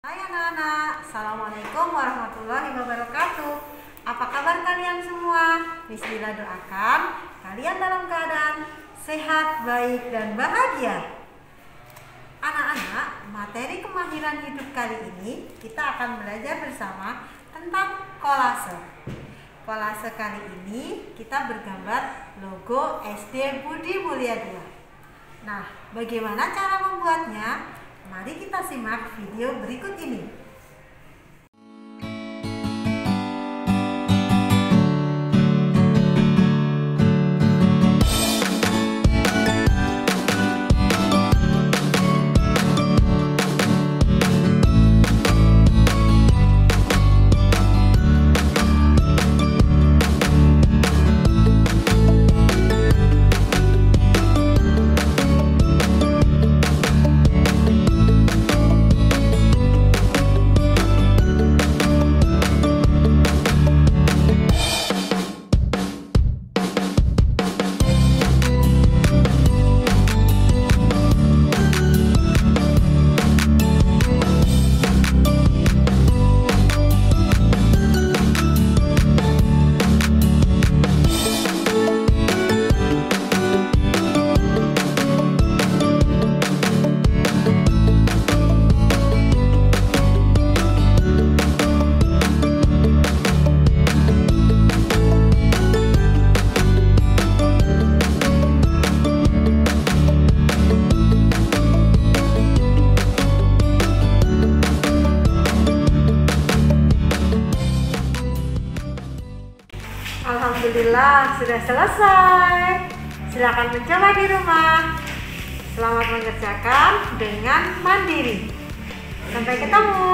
Hai anak-anak, Assalamualaikum warahmatullahi wabarakatuh. Apa kabar kalian semua? Bismillah, doakan kalian dalam keadaan sehat, baik, dan bahagia. Anak-anak, materi kemahiran hidup kali ini kita akan belajar bersama tentang kolase. Kolase kali ini kita bergambar logo SD Budi Mulia 2. Nah, bagaimana cara membuatnya? Mari kita simak video berikut ini. Alhamdulillah sudah selesai. Silakan mencoba di rumah. Selamat mengerjakan dengan mandiri. Sampai ketemu.